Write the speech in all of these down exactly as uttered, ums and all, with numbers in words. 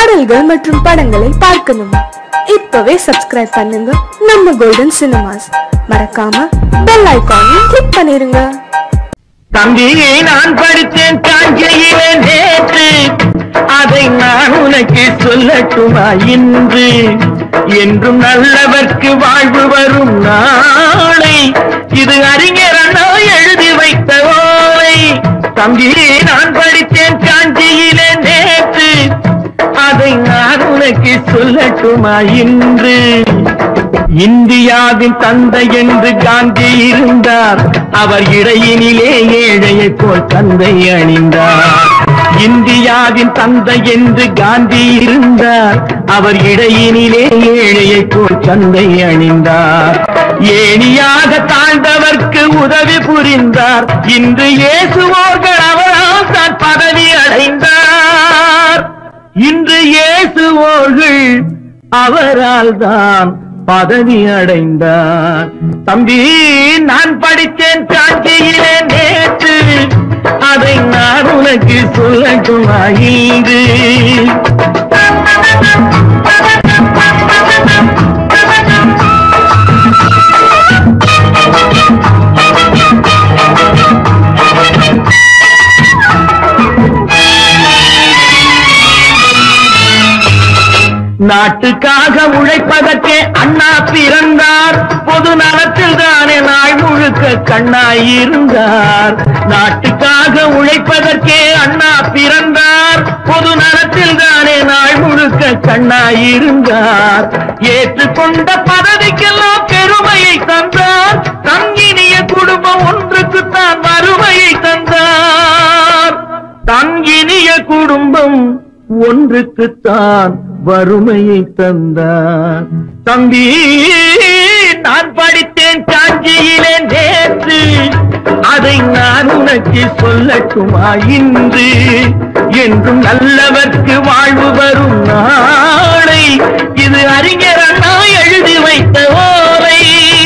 பாடல்கள் மற்றும் படங்களை பார்க்கணுமா? இப்பவே சப்ஸ்கிரைப் பண்ணுங்க நம்ம கோல்டன் சினிமாஸ். மறக்காம பெல் ஐகானையும் கிளிக் பண்ணிருங்க. தம்பியை நான் படித்தேன் காஞ்சியிலே நேற்று, அதை நான் உனக்கு சொல்லட்டுமா இன்று? என்றும் நல்லவர்க்கு வாழ்வு வரும் நாளை, இது அறிஞர் அண்ணா எழுதி வைத்த ஓலை. தம்பியை நான் படித்தேன் காஞ்சியிலே நேற்று, அதை நான் உனக்கு சொல்லட்டுமா இன்று? இந்தியாவின் தந்தை என்று காந்தி இருந்தார், அவர் இடையினிலே ஏழையை போல் தந்தை அணிந்தார். இந்தியாவின் தந்தை என்று காந்தி இருந்தார், அவர் இடையினிலே ஏழையை போல் தந்தை அணிந்தார். ஏணியாக தாழ்ந்தவர்க்கு உதவி புரிந்தார், இன்று இயேசுவோர்கள் அவரால் தான் பதவி அடைந்தார். இன்று இயேசுவோர்கள் அவரால் தான் பதவி அடைந்தார். தம்பி நான் படித்தேன் காஞ்சியிலே நேற்று, அதை நான் உனக்கு சொல்லட்டுமா இன்று? நாட்டுக்காக உழைப்பதற்கே அண்ணா பிறந்தார், பொது நலத்தில் தானே நாள் முழுக்க கண்ணாயிருந்தார். நாட்டுக்காக உழைப்பதற்கே அண்ணா பிறந்தார், பொது நலத்தில் தானே நாள் முழுக்க கண்ணாயிருந்தார். ஏற்றுக்கொண்ட பதவிக்கெல்லாம் பெருமையை தந்தார், தங்கினிய குடும்பம் ஒன்றுக்குத்தான் வறுமையை தந்தார். தங்கினிய குடும்பம் ஒன்றுக்குத்தான் வறுமையை தந்தார். தம்பி நான் படித்தேன் காஞ்சியிலே நேற்று, அதை நான் உனக்கு சொல்லட்டுமா இன்று? என்றும் நல்லவர்க்கு வாழ்வு வரும் நாளை, இது அறிஞர் அண்ணா எழுதி வைத்த ஓலை.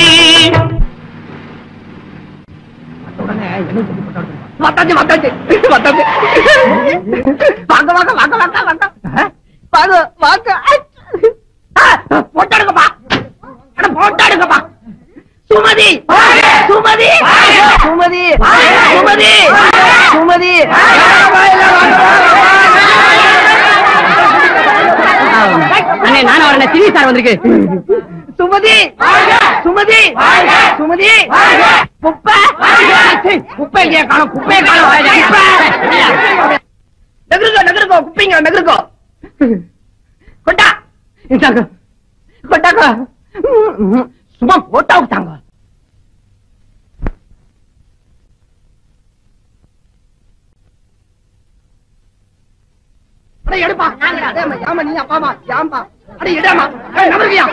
வந்தாச்சு வந்தாச்சு வந்தாச்சு வாங்க வாங்க வாங்க வாங்க வாங்க வாங்க வாங்க போட்டோ எடுங்கப்பா, போட்டோ எடுங்கப்பா. சுமதி சுமதி சுமதி சுமதி சுமதி அண்ணே நானும் வரல, சிவி சார் வந்திருக்கு. சுமதி சுமதி சுமதி குப்பை குப்பை இல்லையா காணும், குப்பையை காணும். நகருக்கோ நகருக்கோ குப்பைங்க நகருக்கோ. கொண்டா கொண்டாக்கோ சும்மா போட்டா விட்டாங்க. எடுப்பா ஏமா நீ அப்பாமா ஏம்பா அட இடமா நகருக்கியா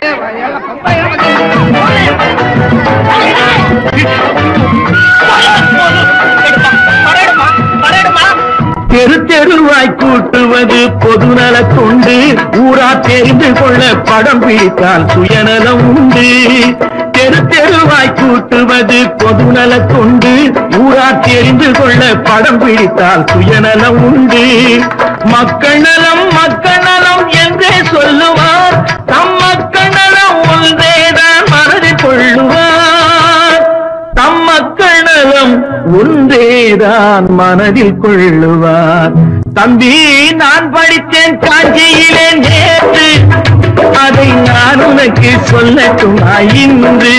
தெரு தெருவாய் கூட்டுவது பொதுநல தொண்டு, ஊரா தெரிந்து கொள்ள படம் பிடித்தால் சுயநலம் உண்டு. தெரு தெருவாய் கூட்டுவது பொதுநல தொண்டு, ஊரா தெரிந்து கொள்ள படம் பிடித்தால் சுயநலம் உண்டு. மக்கள் நலம் மக்கள் நலம் என்றே சொல்லுவார், தம் மக்கள் நலம் ஒன்றேதான் மனதில் கொள்ளுவார். தம் மக்கள் நலம் ஒன்றேதான் மனதில் கொள்ளுவார். தம்பி நான் படித்தேன் காஞ்சியிலே நேற்று, அதை நான் உனக்கு சொல்லட்டுமா இன்று?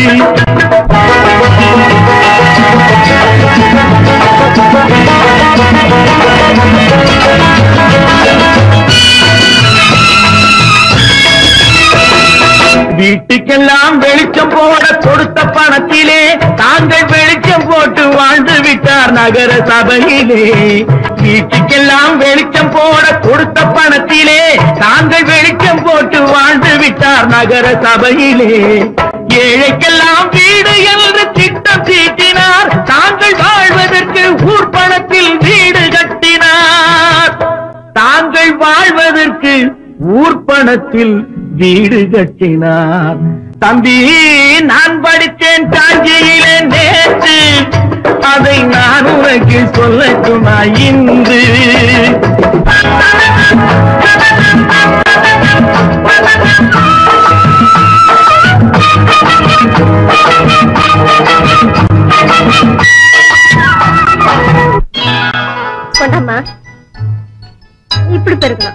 வீட்டுக்கெல்லாம் வெளிச்சம் போட கொடுத்த பணத்திலே தாங்கள் வெளிச்சம் போட்டு வாழ்ந்து விட்டார் நகர சபையிலே. வீட்டுக்கெல்லாம் வெளிச்சம் போட கொடுத்த பணத்திலே தாங்கள் வெளிச்சம் போட்டு வாழ்ந்து விட்டார் நகர சபையிலே. ஏழைக்கெல்லாம் வீடு என்று திட்டம் தீட்டினார், தாங்கள் வாழ்வதற்கு ஊர் பணத்தில் வீடு கட்டினார். தாங்கள் வாழ்வதற்கு ஊர் பணத்தில் வீடு கட்டினார். தம்பி நான் படித்தேன் காஞ்சியிலே நேற்று, அதை நான் உனக்கு சொல்லட்டுமா இன்று? இப்படி பெருக்கலாம்.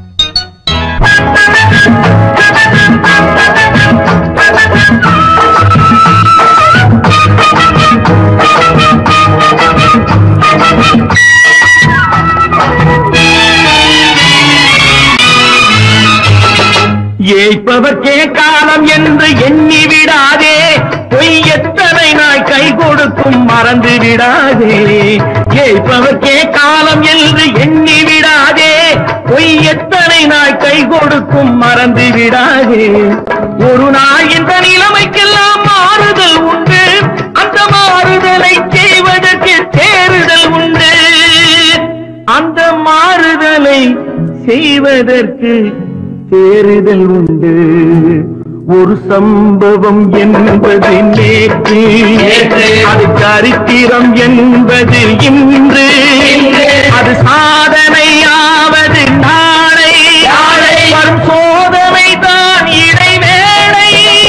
ஏய்ப்பவர்க்கே காலம் என்று எண்ணி விடாதே, பொய் எத்தனை நாய் கை கொடுக்கும் மறந்து விடாதே. ஏய்ப்பவர்க்கே காலம் என்று எண்ணி விடாதே, பொய் எத்தனை நாய் கை கொடுக்கும் மறந்து விடாதே. ஒரு நாள் இந்த நிலைமைக்கெல்லாம் மாறுதல் உண்டு, அந்த மாறுதலை செய்வதற்கு தேறுதல் உண்டு. அந்த மாறுதலை செய்வதற்கு தேறுதல் உண்டு. ஒரு சம்பவம் என்பது நேற்று, அது சரித்திரம் என்பது இன்று, அது சாதனையாவது நாளை, வரும் சோதனை தான் இடைவேளை.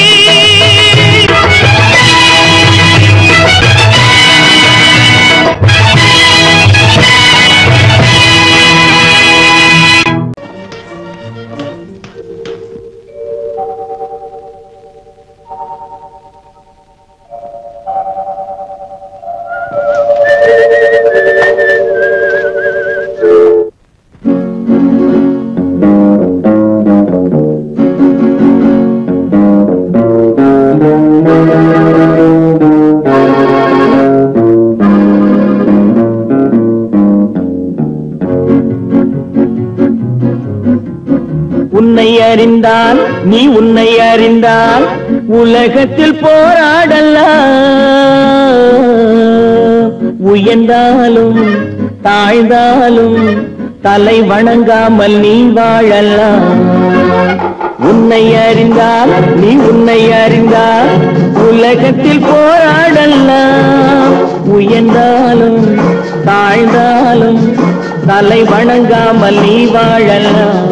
உன்னை அறிந்தால் நீ உன்னை அறிந்தால் உலகத்தில் போராடலாம். உயர்ந்தாலும் தாழ்ந்தாலும் தலை வணங்காமல் நீ வாழலாம். உன்னை அறிந்தால் நீ உன்னை அறிந்தால் உலகத்தில் போராடலாம். உயர்ந்தாலும் தாழ்ந்தாலும் தலை வணங்காமல் நீ வாழலாம்.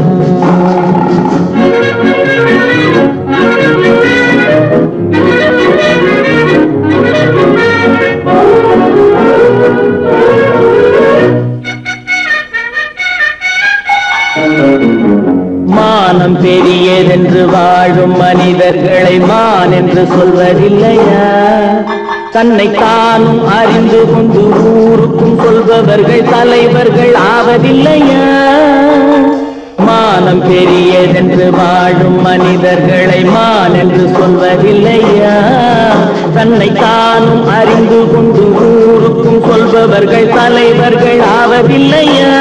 மானம் பெரியதென்று வாழும் மனிதர்களை மான் என்று சொல்வதில்லையா? தன்னை தானும் அறிந்து கொண்டு ஊருக்கும் சொல்பவர்கள் தலைவர்கள் ஆவதில்லையா? மானம் பெரியதென்று வாழும் மனிதர்களை மான் என்று சொல்வதில்லையா? தன்னை தானும் அறிந்து கொண்டு ஊருக்கும் சொல்பவர்கள் தலைவர்கள் ஆவதில்லையா?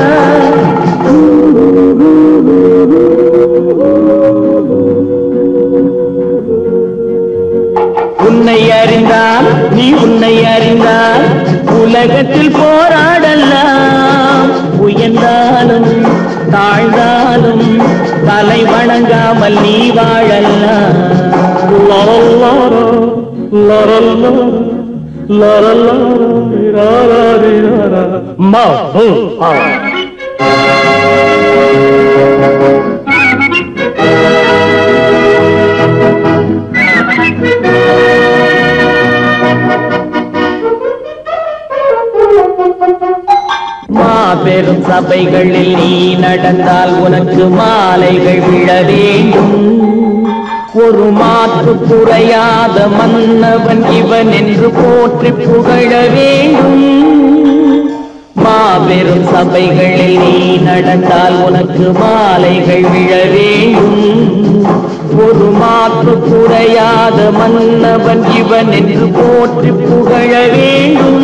உன்னை அறிந்தால் நீ உன்னை அறிந்தால் உலகத்தில் போராடலாம். உயர்ந்தாலும் தாழ்ந்தாலும் தலை வணங்காமல் நீ வாழலாம். மாபெரும் சபைகளில் நீ நடந்தால் உனக்கு மாலைகள் விழ வேண்டும். ஒரு மாற்று குறையாத மன்னவன் இவன் என்று போற்றி புகழ வேண்டும். மாபெரும் சபைகளில் நீ நடந்தால் உனக்கு மாலைகள் விழ வேண்டும். ஒரு மாற்று குறையாத மன்னவன் இவன் என்று போற்றி புகழ வேண்டும்.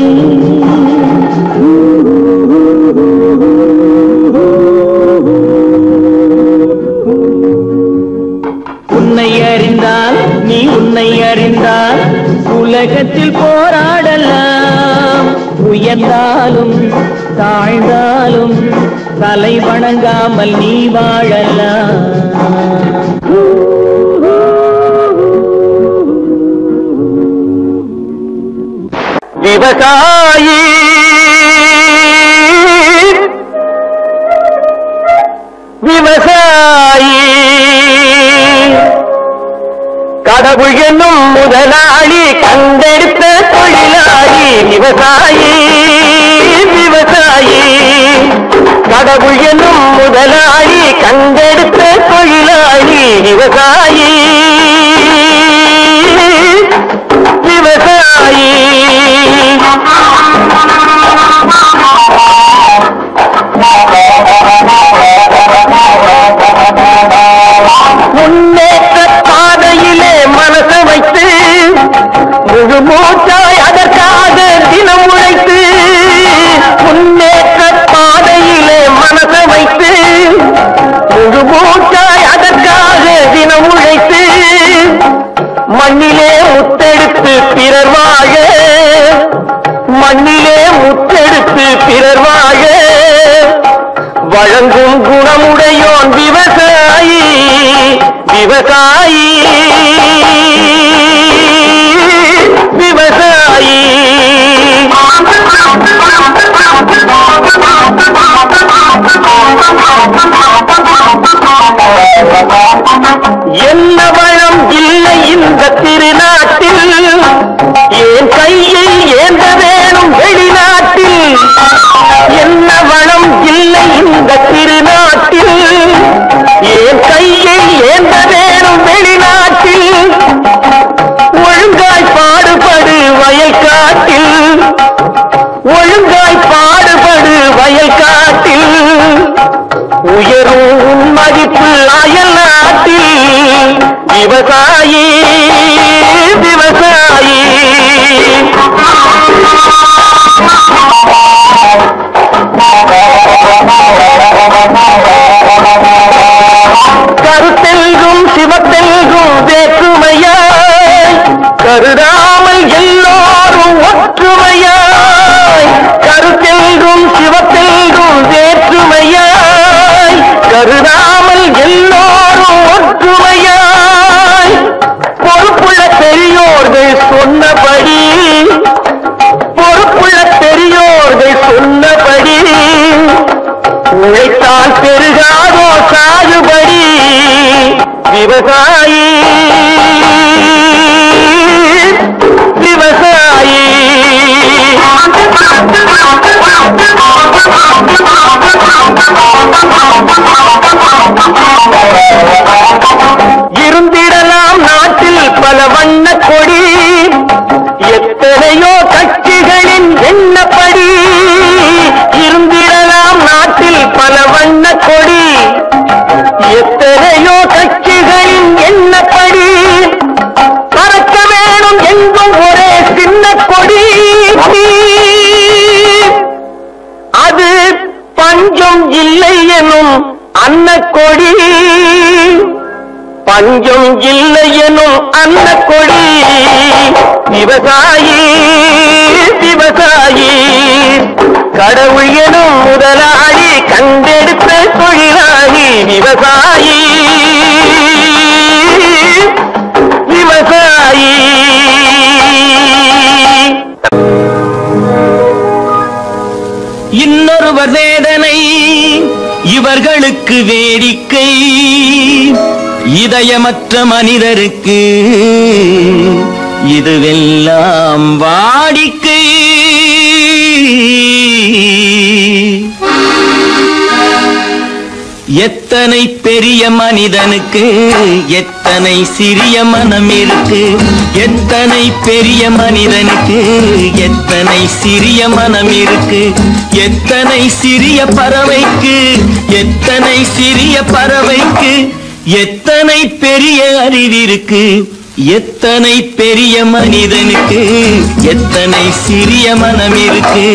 உன்னை அறிந்தால் நீ உன்னை அறிந்தால் உலகத்தில் போராடலாம். உயர்ந்தாலும் தாழ்ந்தாலும் தலை வணங்காமல் நீ வாழலாம். விவசாயி விவசாயி கடவுள் என்னும் முதலாளி கண்டெடுத்த தொழிலாளி. விவசாயி விவசாயி கடவுள் என்னும் முதலாளி கண்டெடுத்த தொழிலாளி விவசாயி விவசாயி முன்னேற்ற பாதையிலே மனசு வைத்து முழு மூச்சாய் அதற்காக தினம் உழைத்து முன்னேற்ற பாதையிலே மனசு வைத்து முழு மூச்சாய் அதற்காக தினம் உழைத்து மண்ணிலே முத்தெடுத்து பிறர் வாழ மண்ணிலே முத்தெடுத்து பிறர் வாழ வழங்கும் குணமுடையோன் விவசாயி விவசாயி விவசாயி என்ன வளம் இல்லை இந்த திருநாட்டில் என் கையை ஏந்த வேணும் வெளிநாட்டில் என்ன வளம் இல்லை இந்த திருநாட்டில் என் கையை ஏந்த வேணும் வெளிநாட்டில் ஒழுங்காய் பாடுபடு வயல்காட்டில் ஒழுங்காய் பாடுபடு வயல்காட்டில் உயரும் மதிப்பு அயல் நாட்டில் விவசாயி விவசாயி கருத்தெல்கும் சிவத்தெல்கும் வேற்றுமையாய் கருதாமல் எல்லோரும் ஒற்றுமையாய் கருத்தெல்கும் சிவத்தெல்கும் வேற்றுமையாய் கருதாமல் எல்லோரும் ஒற்றுமையாய் பொறுப்புள்ள பெரியோர்கள் சொன்னபடி பொறுப்புள்ள பெரியோர்கள் சொன்னபடி உழைத்தால் பெருகாதோ சாகுபடி விவசாயி விவசாயி இருந்திடலாம் நாட்டில் பல வண்ண கொடி எத்தனையோ கட்சிகளின் எண்ணப்படி இருந்திடலாம் நாட்டில் பல வண்ண கொடி எத்தனையோ கட்சிகளின் எண்ணப்படி பறக்க வேணும் எங்கும் ஒரே சின்ன கொடி அது பஞ்சம் இல்லை எனும் அன்னக்கொடி பஞ்சம் இல்லை எனும் அன்னக்கொடி விவசாயி விவசாயி கடவுள் எனும் முதலாளி கண்டெடுத்த தொழிலாளி விவசாயி விவசாயி இன்னொருவர் வேதனை இவர்களுக்கு வேடிக்கை இதயமற்ற மனிதருக்கு இதுவெல்லாம் வாடிக்கை எத்தனை பெரிய மனிதனுக்கு எத்தனை சிறிய மனம் இருக்கு எத்தனை பெரிய மனிதனுக்கு எத்தனை சிறிய மனம் இருக்கு எத்தனை சிறிய பறவைக்கு எத்தனை சிறிய பறவைக்கு எத்தனை பெரிய அறிவிருக்கு எத்தனை பெரிய மனிதனுக்கு எத்தனை சிறிய மனம் இருக்கு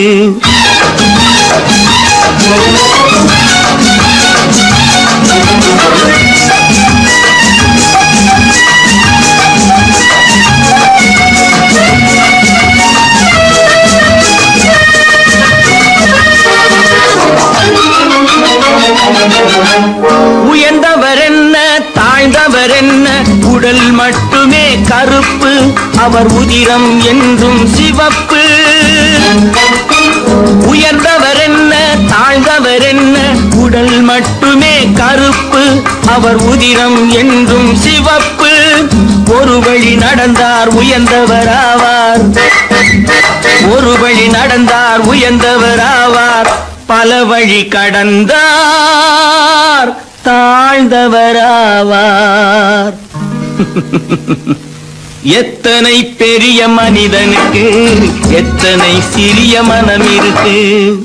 உயர்ந்தவர் என்ன தாழ்ந்தவர் என்ன உடல் மட்டுமே கருப்பு அவர் உதிரம் என்றும் சிவப்பு உயர்ந்தவர் என்ன தாழ்ந்தவர் என்ன உடல் மட்டுமே கருப்பு அவர் உதிரம் என்றும் சிவப்பு ஒரு வழி நடந்தார் உயர்ந்தவர் ஆவார் ஒரு வழி நடந்தார் உயர்ந்தவர் ஆவார் பல வழி கடந்தார் தாழ்ந்தவராவார். எத்தனை பெரிய மனிதனுக்கு எத்தனை சிறிய மனம் இருக்கு.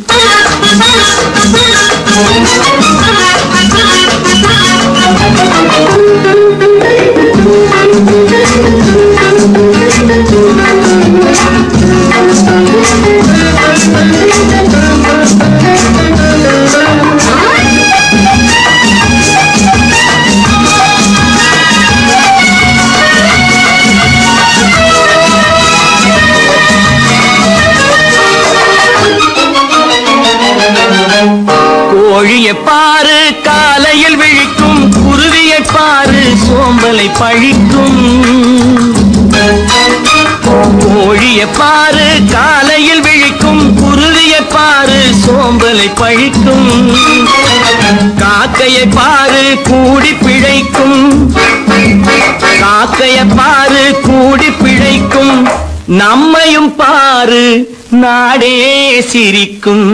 கோழியை பாரு காலையில் விழிக்கும், குருவியை பாரு சோம்பலை பழிக்கும். கோழியை பாரு காலையில் விழிக்கும், குருவியை பாரு சோம்பலை பழிக்கும். காக்கையை பாரு கூடி பிழைக்கும், காக்கையை பாரு கூடி பிழைக்கும். நம்மையும் பாரு நாடே சிரிக்கும்.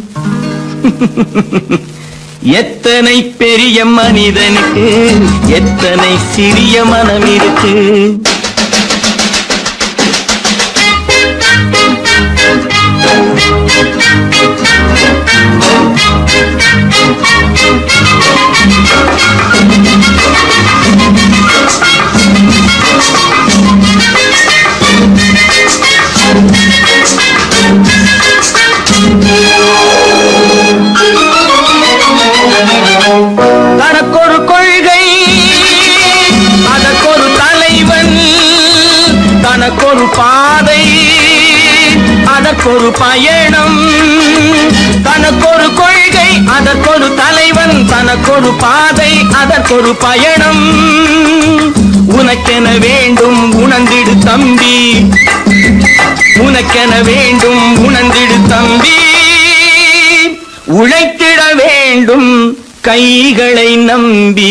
எத்தனை பெரிய மனிதனுக்கு எத்தனை சிறிய மனம் இருக்கு. தனக்கொரு கொள்கை அதற்கொரு தலைவன், தனக்கொரு பாதை அதற்கொரு பயணம். தனக்கொரு கொள்கை அதற்கொரு தலைவன், தனக்கொரு பாதை அதற்கொரு பயணம். உனக்கென வேண்டும் உணர்ந்திடு தம்பி, உனக்கென வேண்டும் உணர்ந்திடு தம்பி. உழைத்திட வேண்டும் கைகளை நம்பி.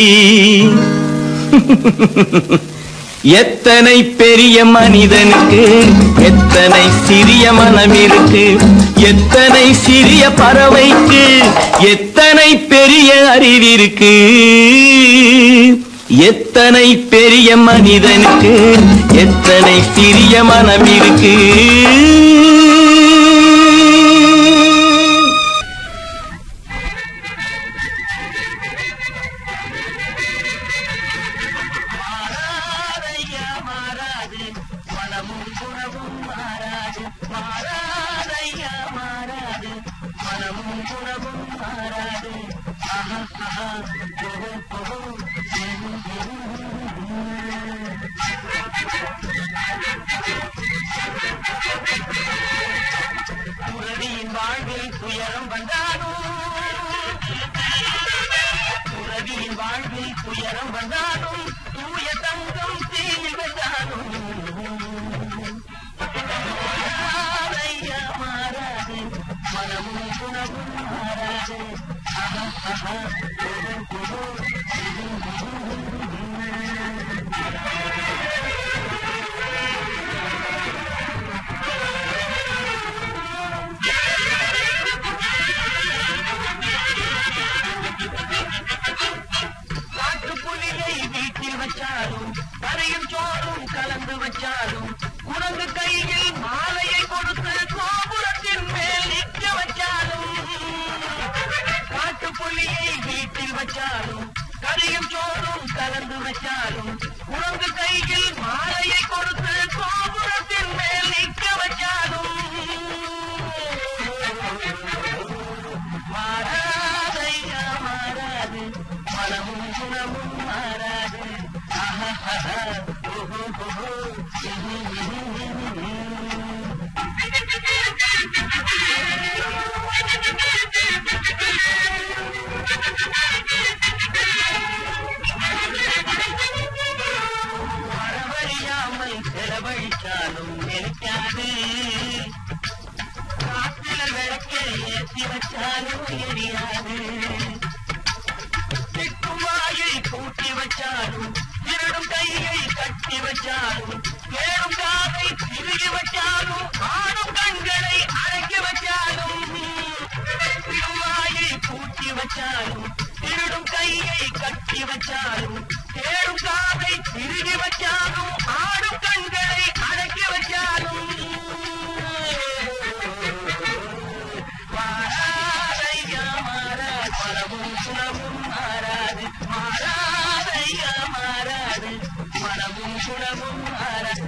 எத்தனை பெரிய மனிதனுக்கு எத்தனை சிறிய மனம் இருக்கு. எத்தனை சிறிய பறவைக்கு எத்தனை பெரிய அறிவிருக்கு. எத்தனை பெரிய மனிதனுக்கு எத்தனை சிறிய மனம் இருக்கு. துறவியின் வாழ்வில் துயரம் வந்தாலும், துறவியின் வாழ்வில் துயரம் வந்தாலும், தூய தங்கம் தீயில் வந்தாலும் ஐயா மாறாது, மனமும் குணமும் மாறாது. காட்டுப்புலியை வீட்டில் வச்சாலும், கரையும் சோறும் கலந்து வச்சாலும், குரங்கு கையில் மாலையை கொடுத்து கோபுரத்தின் மேல் நிற்க வச்சாலும். காட்டுப்புலியை வீட்டில் வச்சாலும், கரையும் சோறும் கலந்து வச்சாலும், குரங்கு கையில் மாலையை கொடுத்து கோபுரத்தின் மேல் நிற்க வச்சாலும். மாறாதையா மாறாது, மனமும் குணமும் மாறாது. வரவழியாமல் செலவழித்தாலும் நினைக்காது, காத்தில விளக்கை ஏற்றி வச்சாலும் எரியாது. திக்குவாயை பூட்டி வச்சாலும், திருடும் கையை கட்டி வச்சாலும், கேடும் காதை திருகி வச்சாலும், ஆடும் கண்களை அடக்கி வச்சாலும், வச்சாலும் திருடும் கையை கட்டி வச்சாலும் தேடும் காதை திருகி வச்சாலும் ஆடும் கண்களை அடக்கி வச்சாலும் மாறாதையா மாறாது மனமும் குணமும் மாறாது மாறாதையா மாறாது மனமும் குணமும் மாறாது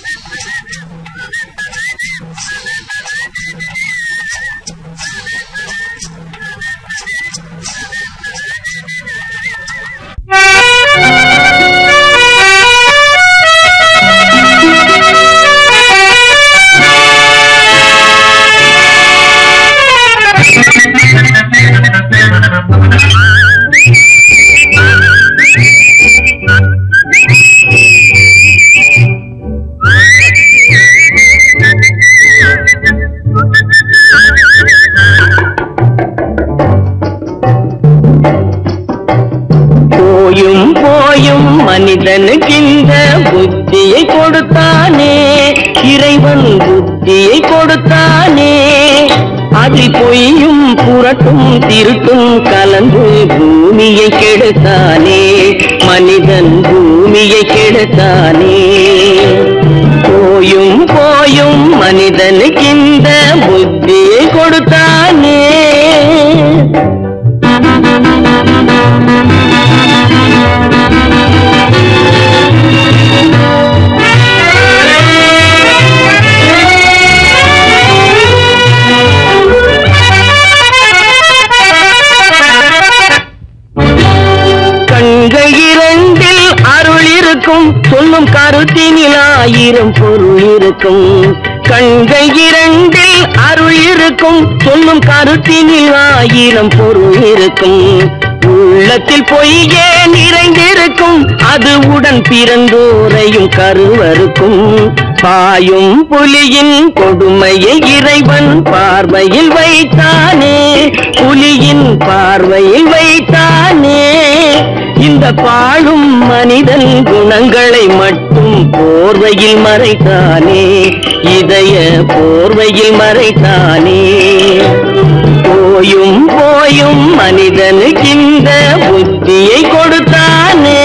போயும் போயும் மனிதனுக்கிந்த புத்தியை கொடுத்தானே, இறைவன் புத்தியை கொடுத்தானே. அதில் பொய்யும் புரட்டும் திருட்டும் கலந்து பூமியை கெடுத்தானே, மனிதன் பூமியை கெடுத்தானே. போயும் போயும் மனிதனுக்கிந்த புத்தியை கொடுத்தானே. கண்கள் இரண்டில் அருள் இருக்கும், சொல்லும் கருத்தினில் ஆயிரம் பொருள் இருக்கும். கண்கள் இரண்டில் அருள் இருக்கும், சொல்லும் கருத்தினில் ஆயிரம் பொருள் இருக்கும். உள்ளத்தில் பொய்யே நிறைந்திருக்கும், அது உடன் பிறந்தோரையும் கருவருக்கும். பாயும் புலியின் கொடுமையை இறைவன் பார்வையில் வைத்தானே, புலியின் பார்வையில் வைத்தானே. இந்த பாழும் மனிதன் குணங்களை மட்டும் போர்வையில் மறைத்தானே, இதய போர்வையில் மறைத்தானே. போயும் போயும் மனிதனுக்கு இந்த புத்தியை கொடுத்தானே.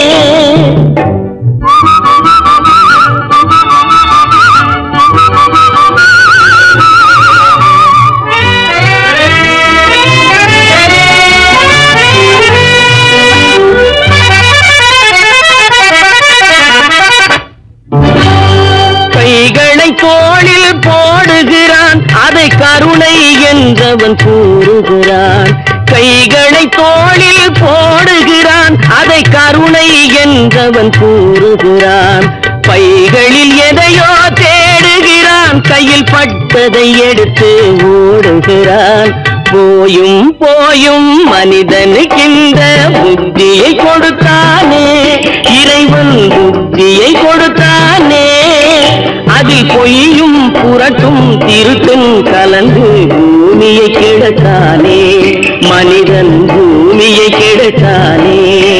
கைகளை தோளில் போடுகிறான், அதை கருணை என்றவன் கூறுகிறான். கைகளை தோளில் போடுகிறான், அதை கருணை என்றவன் கூறுகிறான். பைகளில் எதையோ தேடுகிறான், கையில் பட்டதை எடுத்து ஓடுகிறான். போயும் போயும் மனிதனுக்கிந்த புத்தியை கொடுத்தானே, இறைவன் புத்தியை கொடுத்தானே. அதில் பொய்யும் புரட்டும் திருட்டும் கலந்து பூமியை கெடுத்தானே, மனிதன் பூமியை கெடுத்தானே.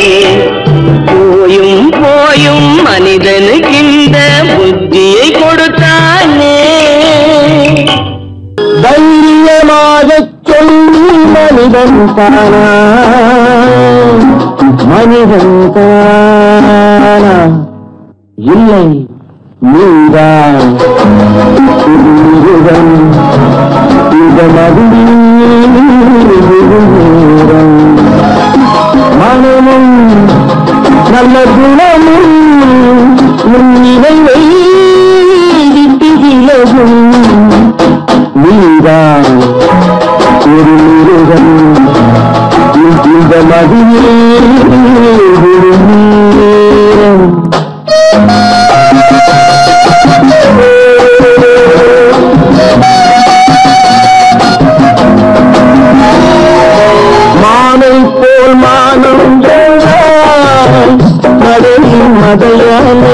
போயும் போயும் மனிதனுக்கிந்த புத்தியை கொடுத்தானே. தைரியமாகச் சொல்லி மனிதன் தானா, மனிதன் தானா? இல்லை, நீதான் மிருகம். இந்த மதுரம் மனமும் நல்ல குணமும் உன் நினைவை விட்டு விலகும். நீதான் ஒரு மிருகம், இந்த மதுரம் மானை போல் மானம் கடலின் மதையானை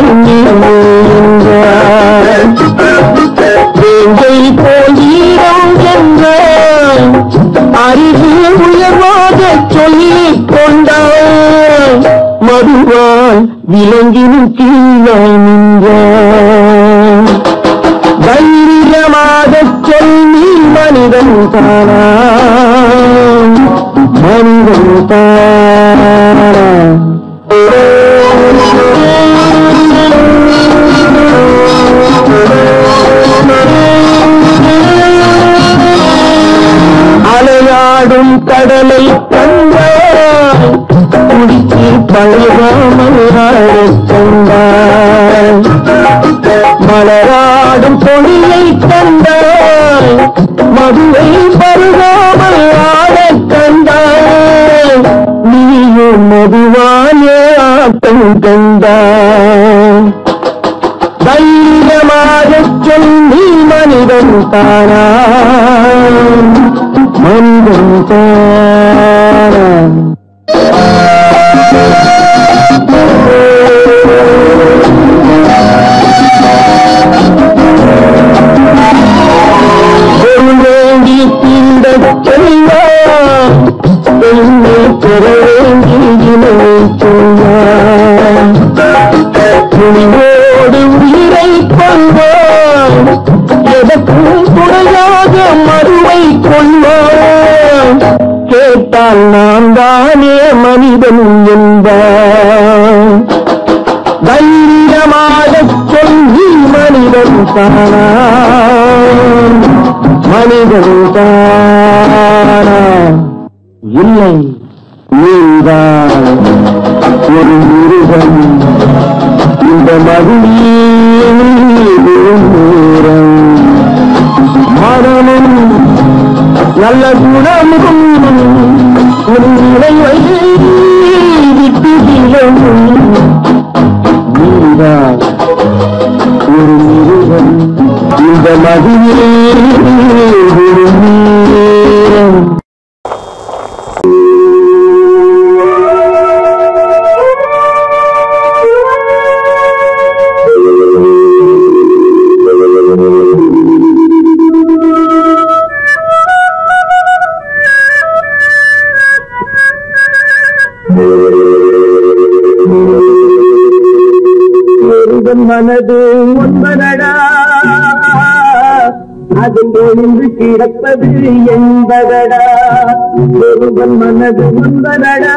வேங்கை போல் ஈரம் என்றான், அறிவு உயர்வாக சொல்லிக் கொண்டான். மதுவால் விலங்கினும் கீழாய் நின்றான். தைரியமாக சொல்லி மனிதன் தானா, மனிதன் தானா அலையாடும் கடலை கண்டாய் குடித்து பழகாமல் ஆடக் கண்டாய் மலராடும் பொழியை கண்டாய் மதுவை பருகாமல் ஆடக் கண்டாய் நீயும் மதுவானே ஆட்டம் கண்டாய் தைரியமாகச் சொல் நீ மனிதன் தானா மனிதன் தானா வேண்டி தீண்டச் செல்வான் பெண்ணை பெற வேண்டி இணை சொல்வான் துணிவோடு உயிரை கொள்வான் எதற்கும் துணையாக மறுவை கொள்வான் கேட்டால் நான் தானே மனிதன் என்பான் தைரியமாகச் சொல் நீ மனிதன் தானா மனிதன் தானா இல்லை நீதான் ஒரு மிருகம் இந்த மகிழ்ச்சியில் நேரம் மனமும் நல்ல குணமும் ஒரு நிலைவை விட்டு விலகும் நீதான் ஒரு மிருகம் இந்த மகிழ்ச்சியில் ஒரு நேரம் மனது ஒன்பதடா அதில் ஒளிந்து கிடப்பது என்பதடா ஒருவன் மனது ஒன்பதடா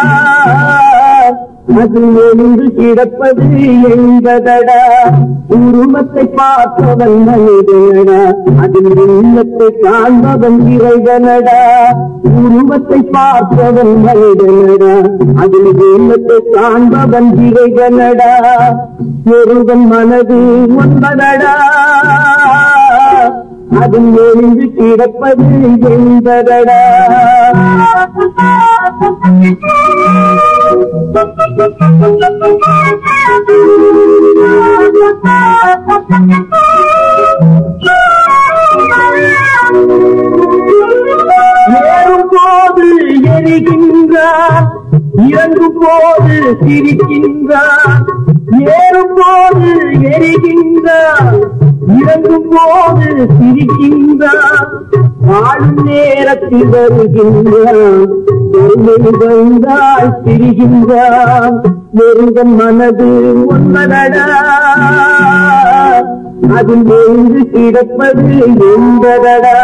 அதில் ஒளிந்து கிடப்பது என்பதடா உருவத்தை பார்ப்பவன் மனிதனடா அதில் உள்ளத்தை காண்பவன் இறைவனடா உருவத்தை பார்ப்பவன் மனிதனடா அதில் உள்ளத்தை காண்பவன் இறைவனடா ஒருவன் மனது ஒன்பதடா அதில் ஒளிந்து கிடப்பது என்பதடா ஏறும் போது எரிகின்றார் இறங்கும் போது சிரிக்கின்றார் ஏறும் போது எரிகின்றார் இறங்கும் போது சிரிக்கின்றார் வாழும் நேரத்தில் வருகின்றான் பொறுமை வந்தால் சிரிகின்றான் ஒருவன் மனது ஒன்பதடா அதில் ஒன்று கிடப்பது என்பதடா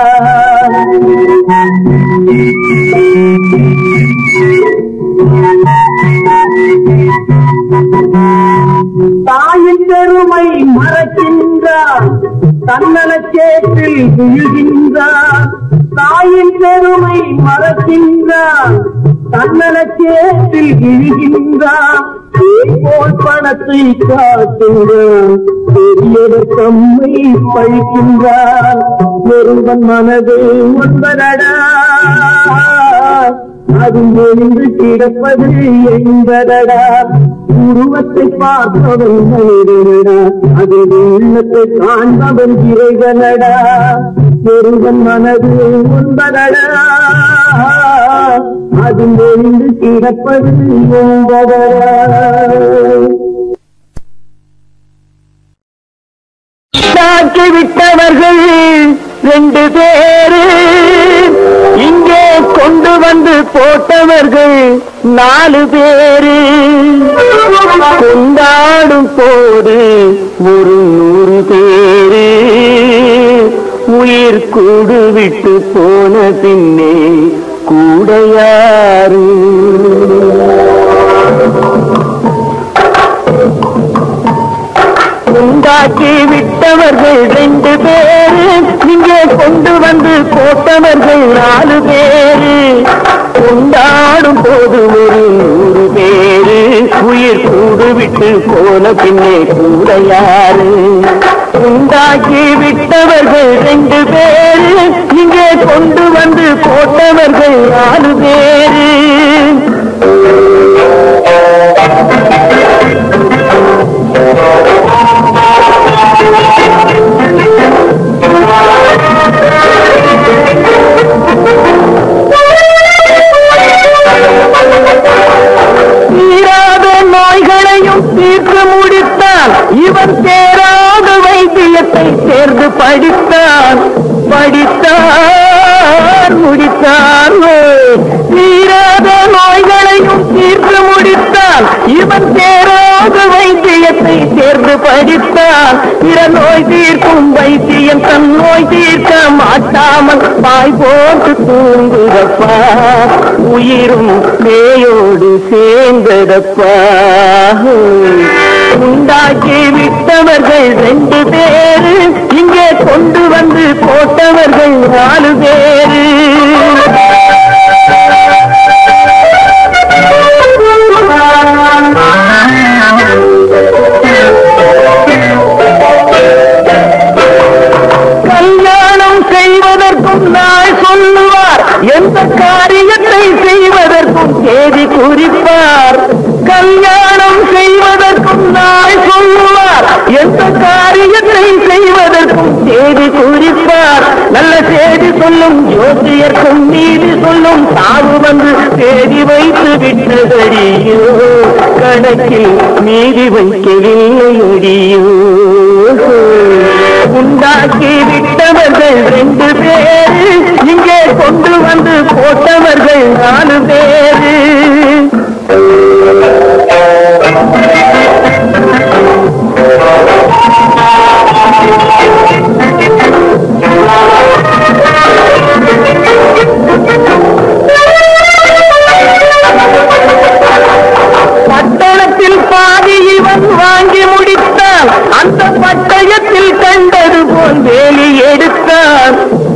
தாயின் பெருமை மறக்கின்றான் தன்னலச்சேற்றில் விழுகின்றான் தாயின் பெருமை மறக்கின்றான் தன்னலச்சேற்றில் விழுகின்றான் போல் பணத்தை காட்டுகிறான் பெரியவர் தம்மை பழிக்கின்றான் ஒருவன் மனது ஒன்பதடா அது ஒன்று கிடப்பது என்பதடா உருவத்தை பார்ப்பவன் மனிதனடா அது உள்ளத்தை காண்பவன் இறைவனடா ஒருவன் மனது ஒன்பதடா அது ஒன்று கிடப்பது என்பதடா தாக்கி விட்டவர்கள் ரெண்டு பேரு இங்கே கொண்டு வந்து போட்டவர்கள் நாலு பேரு கொண்டாடும் போது ஒரு நூறு பேரு உயிர் கூடு விட்டு போன பின்னே கூட யாரு? உண்டாக்கி விட்டவர்கள் ரெண்டு பேரு, இங்கே கொண்டு வந்து போட்டவர்கள் நாலு பேரு. கொண்டாடும் போது ஒரு நூறு பேரு, உயிர் கூடு விட்டு போன பின்னே கூட யாரு? உண்டாக்கி விட்டவர்கள் ரெண்டு பேரு, இங்கே கொண்டு வந்து போட்டவர்கள் நாலு பேரு. தீராத நோய்களையும் தீர்த்து முடித்தான், இவன் தேராத வைத்தியத்தை சேர்ந்து படித்தான். படித்தான் முடித்தான். தீராத நோய்களையும் தீர்த்து முடித்தான், இவன் தேராத வைத்தியத்தை சேர்ந்து படித்தான். பிற நோய் தீர்க்கும் வைத்தியம் தன் நோய் தீர்க்க மாட்டாமல் பாய் போட்டு தூங்குதப்பா, உயிரும் பேயோடு சேர்ந்ததப்பா. உண்டாக்கி விட்டவர்கள் ரெண்டு பேரு, இங்கே கொண்டு வந்து போட்டவர்கள் நாலு பேரு. கல்யாணம் செய்வதற்கும் நாள் சொல்லுவார், எந்த காரியத்தை செய்வதற்கும் தேதி குறிப்பார். கல்யாணம் செய்வதற்கும் நாள் சொல்லுவார், எந்த காரியத்தை செய்வதற்கும் தேதி குறிப்பார். நல்ல செய்தி சொல்லும் ஜோதியர்க்கும் நீதி சொல்லும் சாவு வந்து தேதி வைத்து விட்டதடியோ, கணக்கில் நீதி வைக்கவில்லை அடியோ. உண்டாக்கி விட்டவர்கள் ரெண்டு பேரு, இங்கே கொண்டு வந்து போட்டவர்கள் நாலு பேரு. பட்டணத்தில் பாதி இவன் வாங்கி முடித்தான், அந்த பட்டயத்தில் கண்டது போல் வேலி எடுத்தான்.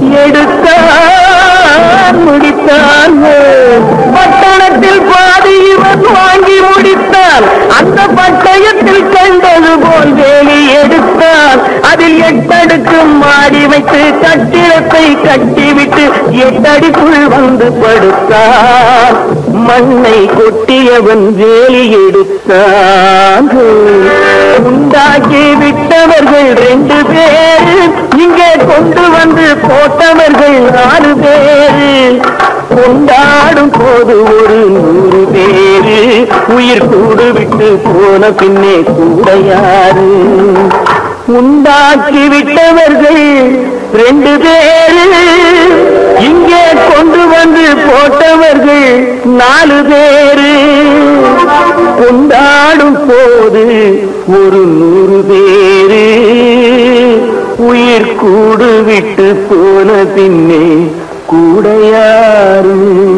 எடுத்தான் முடித்தான். பட்டணத்தில் பாதி இவன் வாங்கி முடித்தான், அந்த பட்டயத்தில் கண்டது போல் வேலி எடுத்தான். அதில் எட்டடுக்கு மாடி வைத்து கட்டிடத்தை கட்டிவிட்டு எட்டடிக்குள் வந்து படுத்தான். மண்ணை கொட்டியவன் வேலி எடுத்தான். உண்டாக்கி விட்டவர்கள் ரெண்டு பேரு, இங்கே கொண்டு வந்து போட்டவர்கள் நாலு பேரு. கொண்டாடும் போது ஒரு நூறு பேரு, உயிர் கூடு விட்டு போன பின்னே கூட யாரு? உண்டாக்கி விட்டவர்கள் ரெண்டு பேரு, இங்கே கொண்டு வந்து போட்டவர்கள் நாலு பேரு. கொண்டாடும் போது ஒரு நூறு பேரு, உயிர் கூடு விட்டு போன பின்னே கூட யாரு?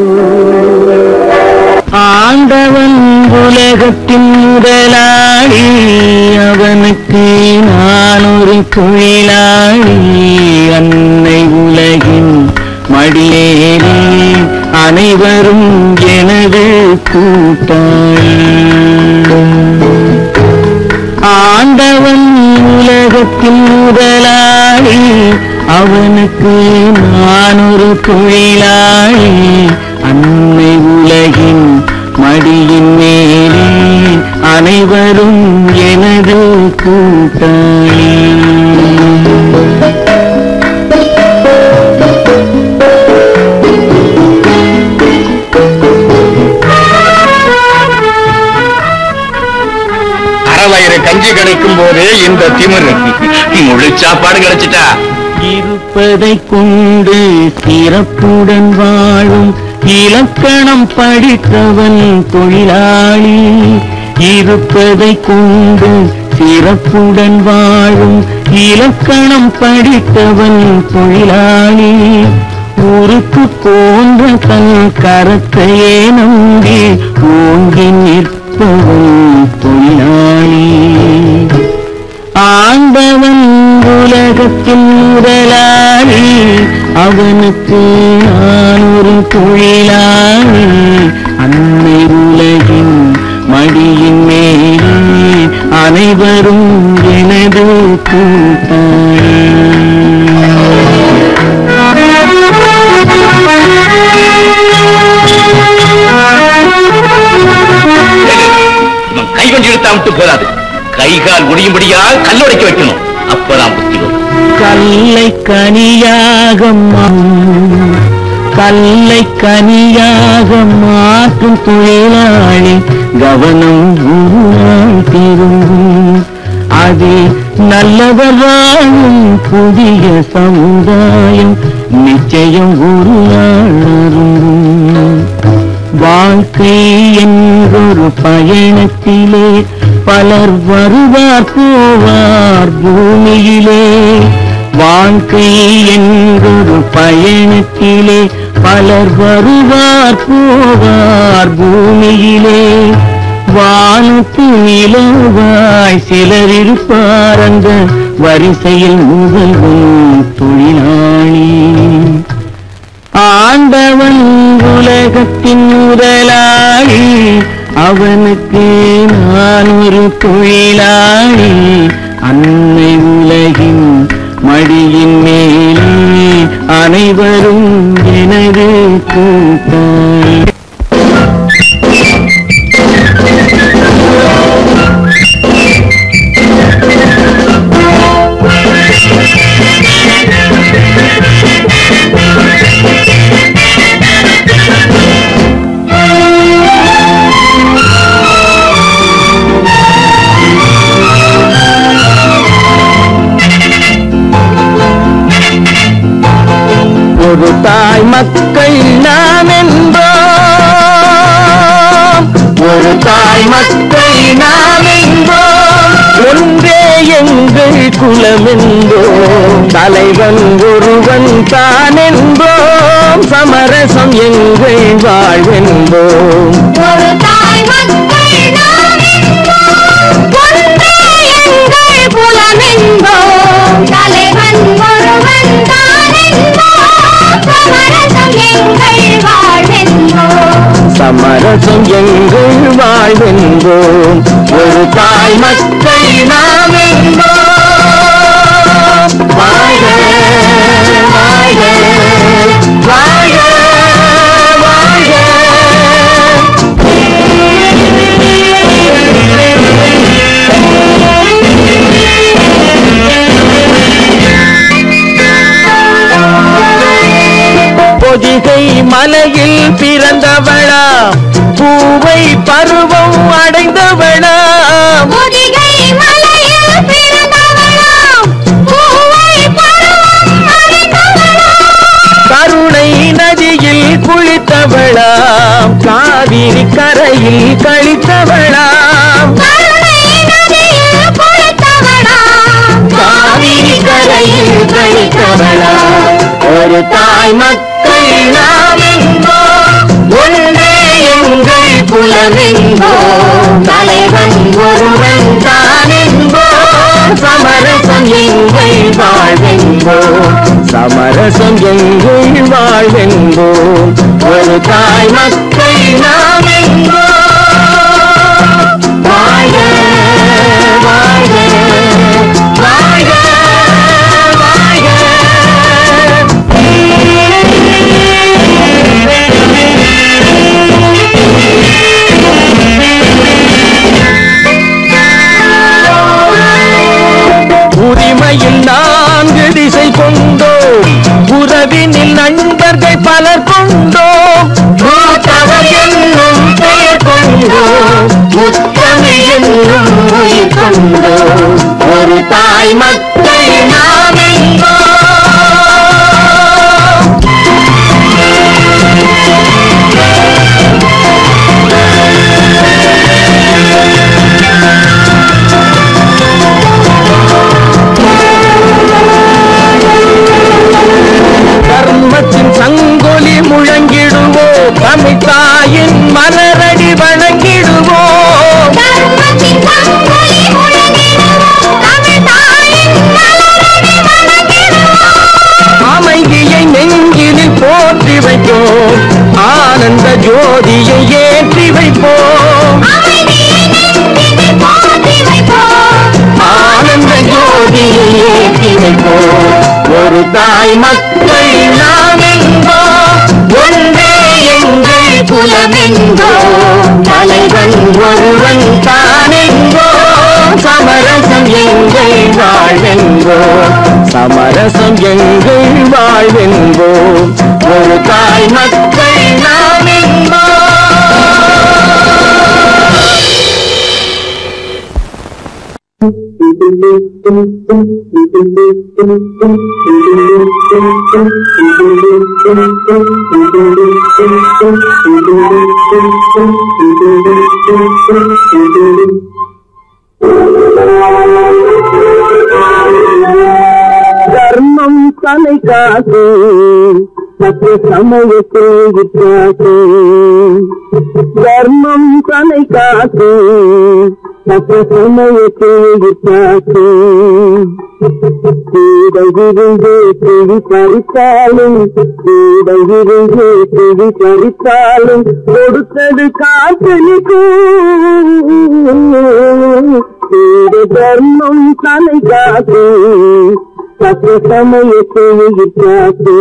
ஆண்டவன் உலகத்தின் முதலாளி, அவனுக்கு நான் ஒரு தொழிலாளி. அன்னை உலகின் மடியேறி அனைவரும் எனது கூட்டாளி. ஆண்டவன் உலகத்தின் முதலாளி, அவனுக்கு நான் ஒரு தொழிலாளி. அன்னை உலகின் மடியின் மேலே அனைவரும் எனது கூட்டாளி. அறவயிறு கஞ்சி கிடைக்கும் போதே இந்த திமிரு, முழு சாப்பாடு கிடைச்சிட்டா. இருப்பதை கொண்டு சிறப்புடன் வாழும் இலக்கணம் படித்தவன் தொழிலாளி. இருப்பதை கொண்டு சிறப்புடன் வாழும் இலக்கணம் படித்தவன் தொழிலாளி. உருக்கு போன்ற தன் கரத்தையே நம்பி ஓங்கி நிற்பவன் தொழிலாளி. ஆண்டவன் உலகத்தின் முதலாளி, அவனுக்கு நான் ஒரு தொழிலாளி. அன்னை உலகின் மடியின் மேலே அனைவரும் எனது கூட்டாளி. கை கொஞ்சம் இழுத்தா விட்டு போராது. கைகால் முடியும்படியாக கல்லுடைக்க வைக்கணும். அப்பதான் புத்தி வரும். கல்லை கனியாக கல்லை கனியாக மாற்றும் தொழிலாளி கவனம் உருவாய் திரும்பும். அது நல்லவர் வாழும் புதிய சமுதாயம் நிச்சயம் உருவாழும். வாழ்க்கை என்றொரு பயணத்திலே பலர் வருவார் போவார் பூமியிலே. வாழ்க்கை என்றொரு பயணத்திலே பலர் வருவார் போவார் பூமியிலே. வானத்து நிலவாய் சிலர் இருப்பார் அந்த வரிசையில் முதல்வன் தொழிலாளி. ஆண்டவன் உலகத்தின் முதலாளி, அவனுக்கு நான் ஒரு தொழிலாளி. அன்னை உலகின் மடியின் மேலே அனைவரும் எனது கூட்டாளி. ஒரு தாய் மக்கள் நாம் என்போம், ஒரு தாய் மக்கள் நாம் என்போம். ஒன்றே எங்கள் குலம் என்போம், தலைவன் ஒருவன் தான் என்போம். சமரசம் எங்கள் வாழ்வென்போம். ஒரு தாய் மக்கள் நாம் என்போம், ஒன்றே எங்கள் குலம் என்போம். தலைவன் ஒருவன் தான் என்போம். சமரசம் எங்கள் வாழ்வென்போம். சமரசம் எங்கள் வாழ்வென்போம். ஒரு தாய் மக்கள் நாம் என்போம். வாழ்க வாழ்க வாழ்க வாழ்க. பொதிகை மலையில் பிறந்தவளா, பூவை பருவம் அடைந்தவளா. பொதிகை மலையில் பிறந்தவளா, பூவை பருவம் அடைந்தவளா. கருணை நதியில் குளித்தவளா, காவிரி கரையில் கழித்தவளா. கருணை நதியில் குளித்தவளா, காவிரி கரையில் கழித்தவளா. ஒரு தாய் மக்கள் நாம் என்போம், ஒன்றே எங்கள் குலம் என்போம். தலைவன் ஒருவன் தான் என்போம். சமரசம் எங்கள் வாழ்வென்போம். சமரசம் எங்கள் வாழ்வென்போம். ஒரு தாய் மக்கள் நாம் என்போம். வாழ்க வாழ்க வாழ்க வாழ்க. உரிமையில் நான்கு திசை கொண்டோம், உறவினில் நண்பர்கள் பலர் கொண்டோம். மூத்தவர் என்னும் பெயர் கொண்டோம், முத்தமிழ் என்னும் உயிர் கொண்டோம். ஒரு தாய் மக்கள் நாம் என்போம். தர்மத்தின் ஒரு தாய் மக்கள் நாம் என்போம் ஒன்றே எங்கள் குலமெங்கோ தலைவன் ஒருவன் தானெங்கோ சமரசம் எங்கள் வாழ்வெங்கோ சமரசம் எங்கள் வாழ்வெங்கோ ஒரு தாய் மக்கள் நாம் என்போம். தர்மம் தலை காசு மற்ற சமயத்தை விட்டாசு தர்மம் தலை காசு மற்ற சமயத்தை விட்டாசு கூடவிருந்து பிடி பறித்தாலும் கூடவிருந்து பிடி பறித்தாலும் கொடுத்தது காத்தலிக்கும் தர்மம் தலை காசு மற்ற சமயத்தை விட்டாசு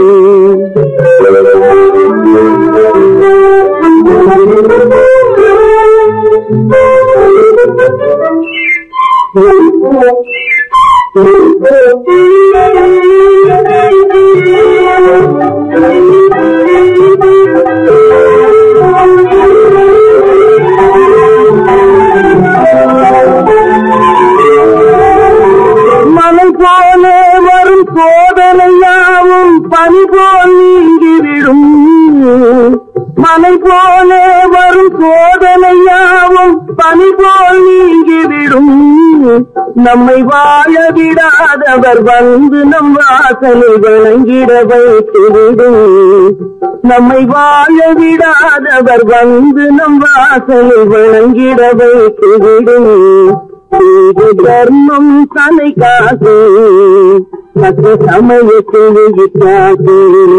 மலை போல வரும் சோதனையாவும் பனி போல் நீங்கிவிடும் மலை போல வரும் சோதனையாவும் பனி போல் நீங்கிவிடும் நம்மை வாழ விடாதவர் வந்து நம் வாசலை வணங்கிட வைத்துவிடும் நம்மை வாழ விடாதவர் வந்து நம் வாசலை வணங்கிட வைத்துவிடும் தர்மம் தலை காசு மற்ற சமயத்தில் விட்டாசு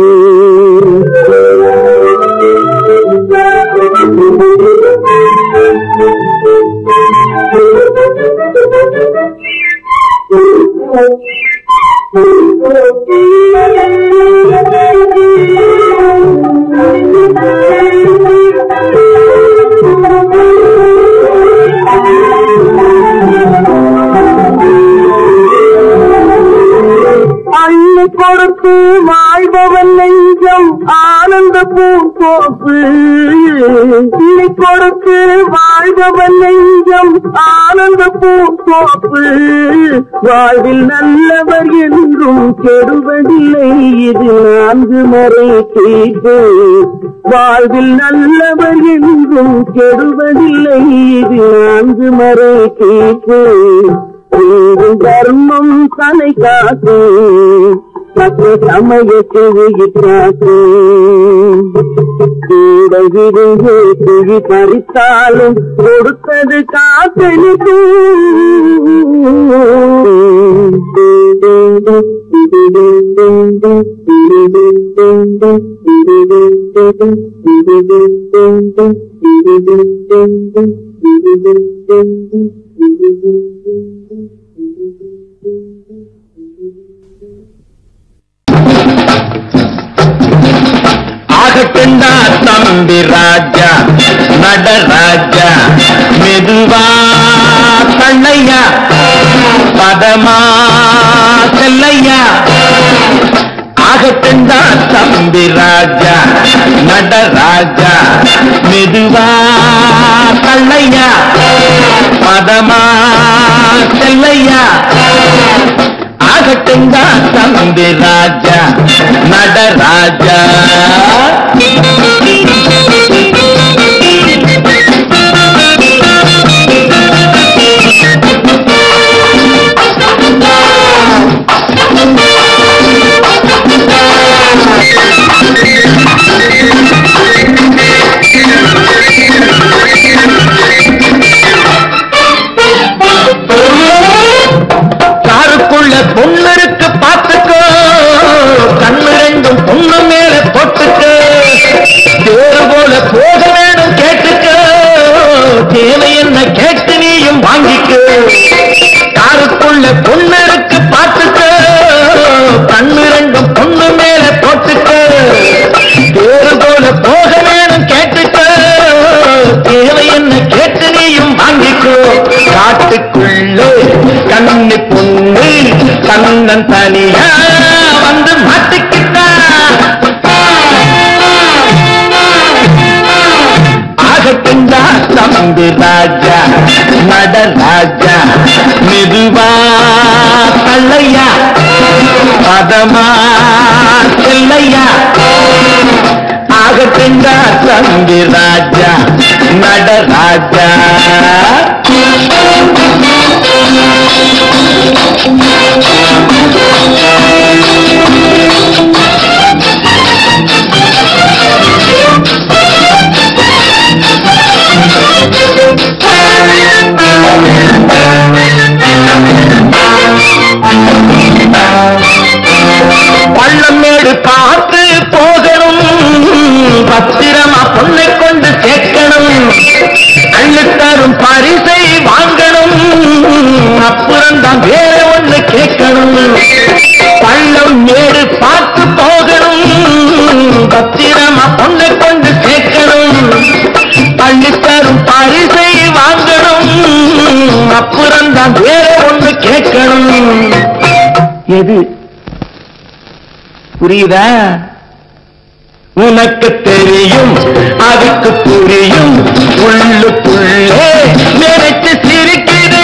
அள்ளி கொடுத்து வாழ்பவன் நெஞ்சம் ஆனந்த பூங்கோப்பு அள்ளி கொடுத்து வாழ்பவன் நெஞ்சம் ஆனந்த பூங்கோப்பு வாழ்வில் நல்லவர் என்றும் கெடுவதில்லை இது நான்கு மறை தீர்ப்பு வாழ்வில் நல்லவர் என்றும் கெடுவதில்லை இது நான்கு மறை தீர்ப்பு தர்மம் தலை காசு மற்ற சமயத்தில் விட்டாசு கூடவிருந்து பிடி பறித்தாலும் கொடுத்தது காத்தலிக்கும் ஆகட்டுண்டா தம்பி ராஜா நடராஜா மெதுவா கண்ணையா பதமா செல்லையா ஆகட்டுண்டா தம்பி ராஜா நடராஜா மெதுவா கண்ணையா பதமா செல்லையா ஆகட்டுண்டா தம்பி ராஜா நடராஜா காருக்குள்ள பொண்ணுருக்கு பார்த்துக்கோ கண்ணு ரெண்டும் பொண்ணு மேல போட்டுக்கோ தேறு போல போக வேணும் கேட்டுக்கோ தேவை என்ன கேட்டு நீயும் வாங்கிக்கோ காருக்குள்ள பொண்ணுருக்கு பார்த்துக்கோ ராஜா நடராஜா மெதுவா தள்ளையா பதமா செல்லையா ஆகட்டுண்டா தம்பி ராஜா நடராஜா பள்ளமேடு பார்த்து போகணும் பத்திரமா பொண்ணை கொண்டு சேர்க்கணும் அள்ளித்தரும் பரிசை வாங்கணும் அப்புறம்தான் வேற ஒண்ணு கேட்கணும் பள்ளம் மேடு பார்த்து போகணும் பத்திரமா பொண்ணை கொண்டு சேர்க்கணும் அள்ளித்தரும் பரிசை வாங்கணும் அப்புறம்தான் வேற ஒண்ணு கேட்கணும் எது புரியுதா உனக்கு தெரியும் அதுக்கு புரியும் உள்ளுக்குள்ளே நினைச்சு சிரிக்குது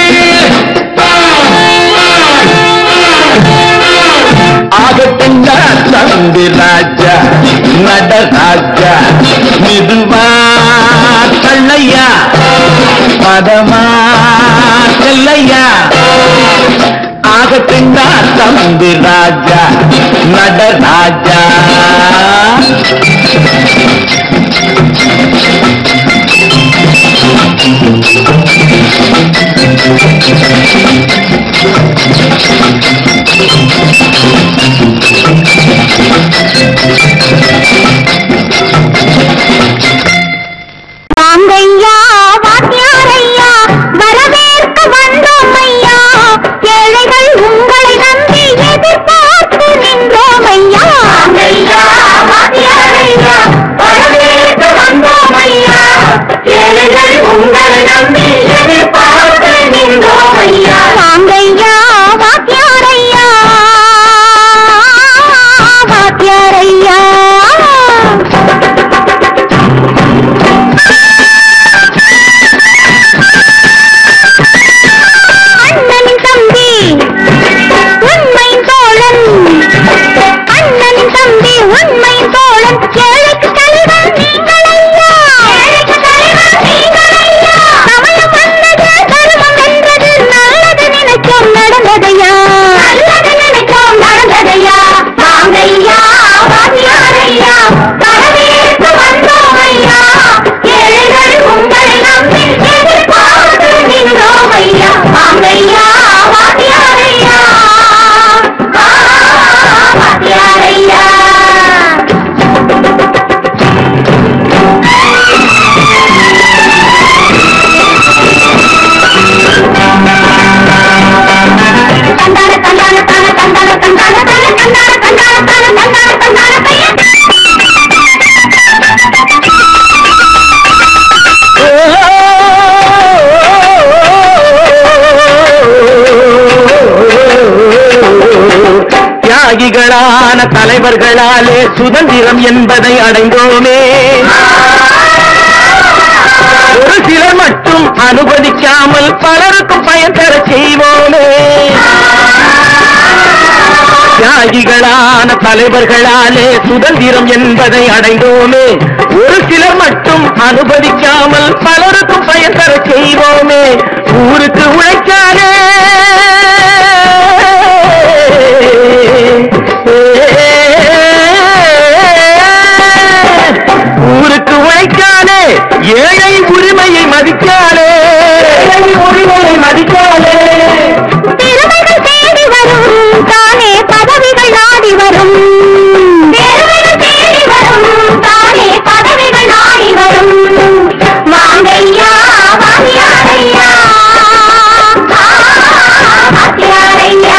ஆகட்டுண்டா தம்பி ராஜா நடராஜா மெதுவா தள்ளையா பதமா செல்லையா ஆகட்டுண்டா தம்பி ராஜா நடராஜா வாங்கையா வாத்தியாரையா வரவேற்க வந்தோம் ஐயா ஏழைகள் உங்களை நம்பி எதிர்பார்த்து நின்றோம் ஐயா வாங்கையா வாத்தியாரையா வரவேற்க வந்தோம் ஐயா ஏழைகள் உங்களை நம்பி எதிர்பார்த்து நின்றோம் ஐயா வாங்கையா வாத்தியாரையா வாத்தியாரையா தியாகிகளான தலைவர்களாலே சுதந்திரம் என்பதை அடைந்தோமே ஒரு சிலர் மட்டும் அனுமதிக்காமல் பலருக்கும் பயன் தர செய்வோமே தியாகிகளான தலைவர்களாலே சுதந்திரம் என்பதை அடைந்தோமே ஒரு சிலர் மட்டும் அனுமதிக்காமல் பலருக்கும் பயன் தர செய்வோமே ஊருக்கு உழைச்சாலே ஊருக்கு உழைக்காலே ஏழை உரிமையை மதிக்காலே உரிமையை மதிக்காலே பெருமைகள் தேடி வரும் தானே பதவிகள் நாடி வரும் பெருமைகள் தேடி வரும் தானே பதவிகள் நாடி வரும் வாங்கையா வாத்தியாரையா வாத்தியாரையா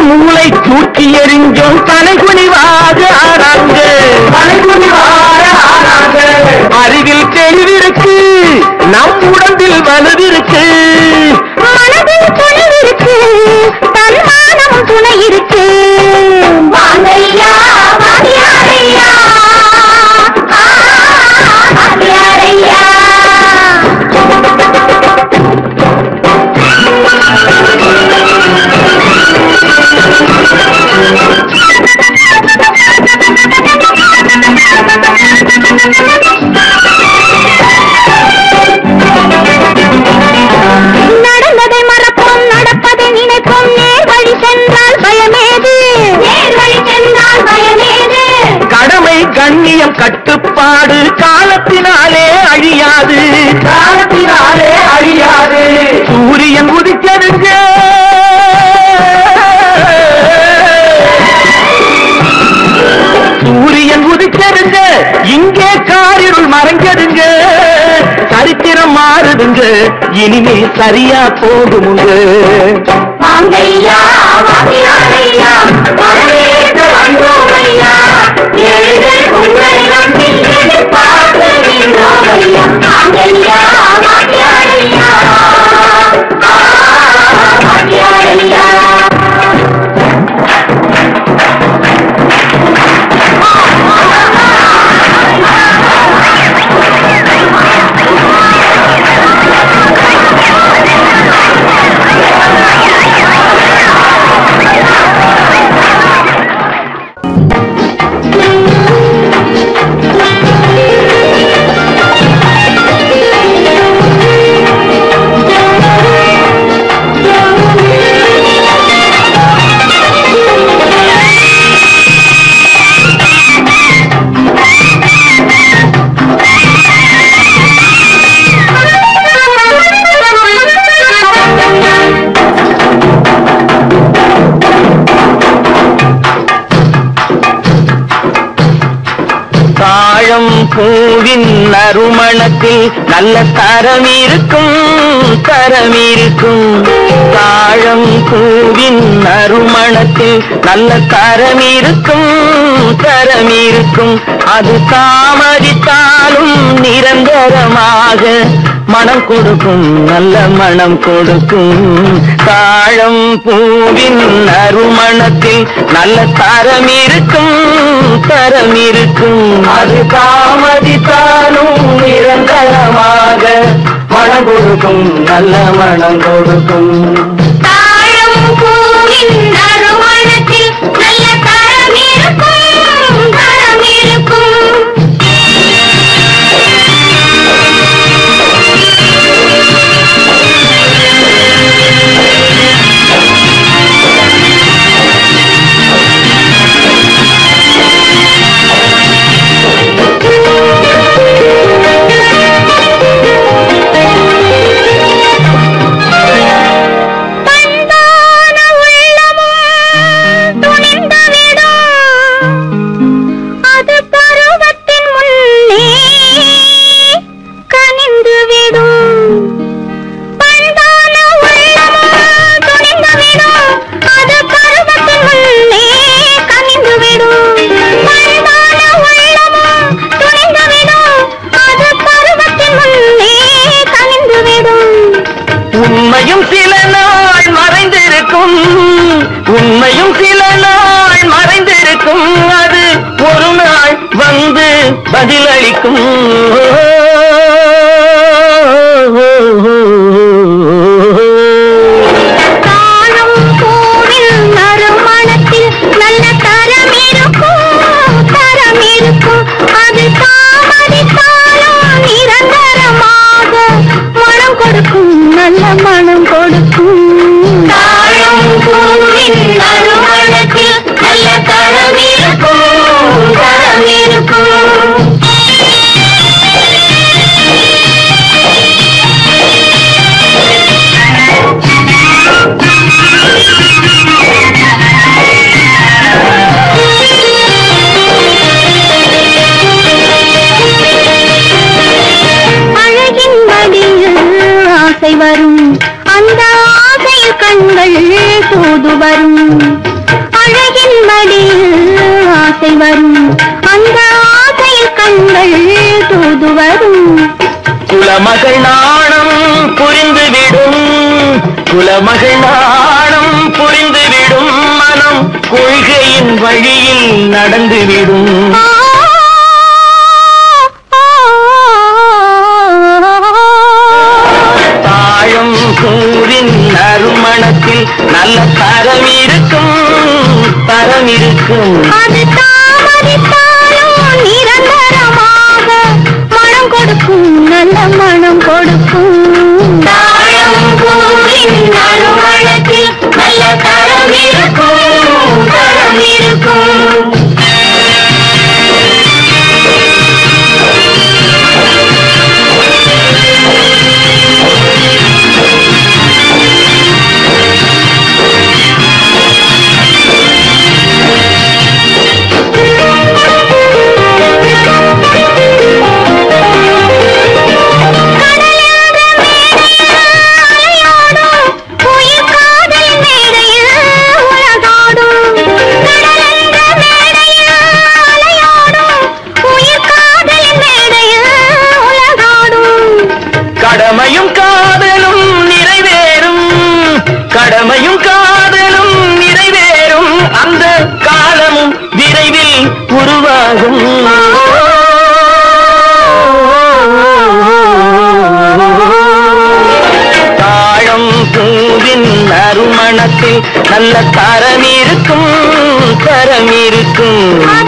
மூளை தூக்கி எறிஞ்சோம் தலைகுனிவாக ஆனாங்க தலைகுனிவாக ஆனாங்க அறிவில் தெளிவிருக்கு நம் உடம்பில் வலுவிருக்கு மனதில் துணிவிருக்கு தன்மானம் துணை இருக்கு வாங்கையா வாங்கியாரையா வாங்கியாரையா நடந்ததை மறப்போம் நடப்பதை நினைப்போம் நேர் வழி சென்றால் பயமேது நேர் வழி சென்றால் பயமேது கடமை கண்ணியம் கட்டுப்பாடு காலத்தினாலே அழியாது காலத்தினாலே அழியாது சூரியன் உதிக்கதுங்க சூரியன் உதிக்கதுங்க இங்கே காரிருள் மறைஞ்சதுங்க சரித்திரம் மாறுதுங்க இனிமே சரியா போகுமுங்க வாங்கையா வாங்கியாரையா வரவேற்க வந்தோமையா ஏழைகள் உங்களை நம்பி எதிர்பார்த்து நின்றோமையா வாங்கையா வாங்கியாரையா வாங்கியாரையா பூவின் நறுமணத்தில் நல்ல தரம் இருக்கும் தரம் இருக்கும் தாழம் பூவின் நறுமணத்தில் நல்ல தரம் இருக்கும் தரம் இருக்கும் அது தாமதித்தாலும் நிரந்தரமாக மனம் கொடுக்கும் நல்ல மனம் கொடுக்கும் தாழம் பூவின் நறுமணத்தில் நல்ல தரம் இருக்கும் தரம் இருக்கும் அது தாமதித்தாலும் நிரந்தரமாக மனம் கொடுக்கும் நல்ல மனம் கொடுக்கும் தாழம் பூவின் நறுமணத்தில் நல்ல தரம் இருக்கும் தரம் இருக்கும் உண்மையும் சில நாள் மறைந்திருக்கும் உண்மையும் சில நாள் மறைந்திருக்கும் அது ஒரு நாள் வந்து பதிலளிக்கும் தாழம் பூவின் நறுமணத்தில் நல்ல தரம் இருக்கும் தரம் இருக்கும் அது தாமதித்தாலும் நிரந்தரமாக மனம் கொடுக்கும் நல்ல மனம் கொடுக்கும் தாழம் பூவின் நறுமணத்தில் நல்ல தரம் இருக்கும் தரம் இருக்கும் மகள் தூது வரும். குலமகள் நாணம் புரிந்துவிடும், குலமகள் நாணம் புரிந்துவிடும், மனம் கொள்கையின் வழியில் நடந்துவிடும். தாழம் கூறின் நறுமணத்தில் நல்ல தரம் இருக்கும், தரம் இருக்கும். அது தாமதித்தாலும் நிரந்தரமாக மனம் கொடுக்கும், நல்ல மனம் கொடுக்கும். தாழம் கூறின் நறுமணத்தில் நல்ல தரம் இருக்கும், தரம் இருக்கும். கடமையும் காதலும் நிறைவேறும், கடமையும் காதலும் நிறைவேறும், அந்த காலமும் விரைவில் உருவாகும். தாழம் பூவின் நறுமணத்தில் நல்ல தரம் இருக்கும், தரம் இருக்கும்.